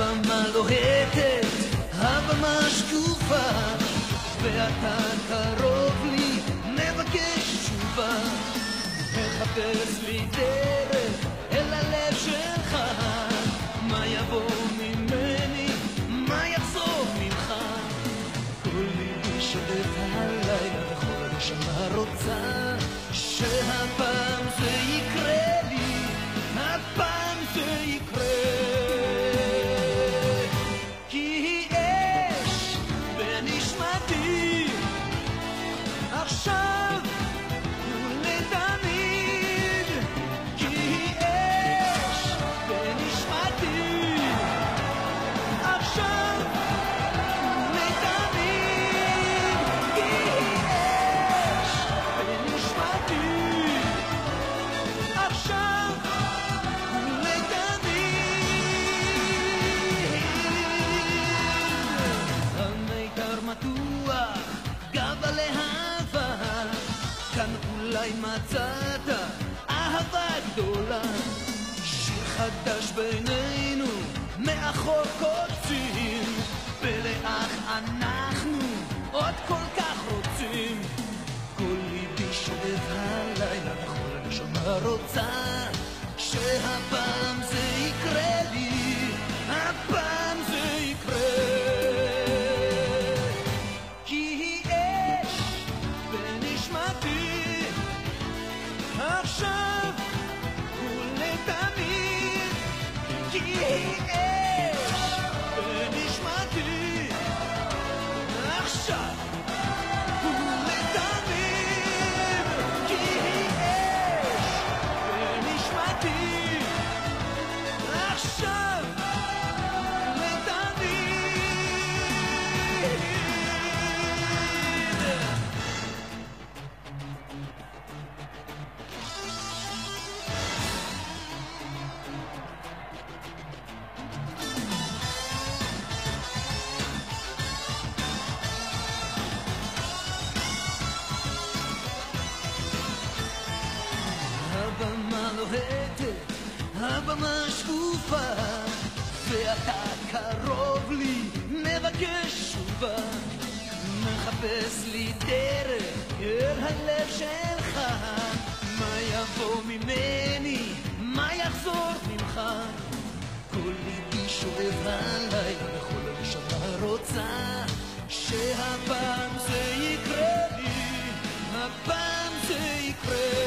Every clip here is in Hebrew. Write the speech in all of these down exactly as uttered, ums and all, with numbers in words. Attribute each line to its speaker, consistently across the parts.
Speaker 1: הבמה לוהטת, הבמה שקופה, ואתה קרוב לי, מבקש תשובה. מחפש לי דרך אל הלב שלך, מה יבוא ממני, מה יחזור ממך. כל ליבי שואף הלילה וכל הנשמה רוצה שהפעם זה יקרה לי, הפעם זה יקרה. כי אש בנשמתי עכשיו ולתמיד, כי אש בנשמתי עכשיו ולתמיד, כי אש בנשמתי עכשיו ולתמיד. המיתר מתוח, גב הלהבה, כאן אולי מצאת אהבה גדולה. שיר חדש בינינו, מאחור קוצים, ולאח אנחנו עוד כל כך רוצים. כל ליבי שואף הלילה וכל הנשמה רוצה שהפעם זה יקרה לי, הפעם זה יקרה. כי אש בנשמתי עכשיו ולתמיד, כי אש בנשמתי עכשיו ולתמיד, כי אש בנשמתי עכשיו ולתמיד. הבמה לוהטת, הבמה שקופה, ואתה קרוב לי, מבקש תשובה. מחפש לי דרך אל הלב שלך, מה יבוא ממני, מה יחזור ממך. כל ליבי שואף הלילה וכל הנשמה רוצה שהפעם זה יקרה לי, הפעם זה יקרה.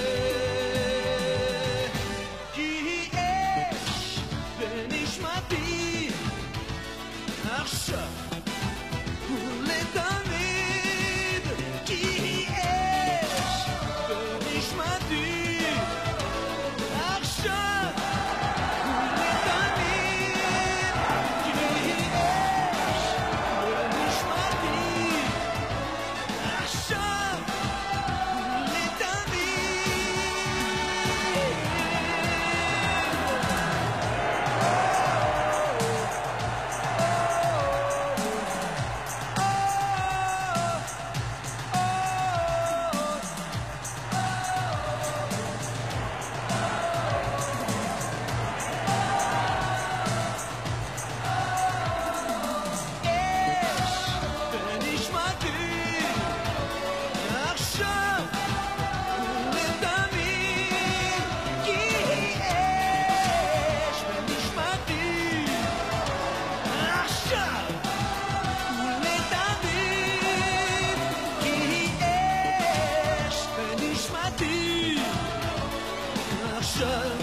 Speaker 1: כי אש בנשמתי עכשיו ולתמיד, כי אש בנשמתי עכשיו ולתמיד, כי אש בנשמתי עכשיו ולתמיד. Shut